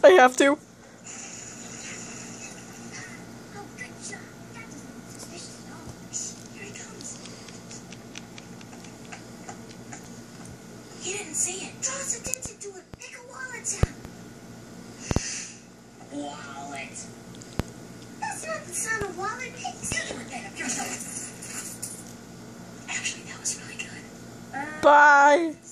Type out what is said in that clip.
I have to. Oh, good job. That doesn't look suspicious at all. Shh, here he comes. He didn't see it. Draw his attention to it. Make a wallet sound. Wallet. That's not the sound of wallet makes. You do it better yourself. Actually, that was really good. Bye.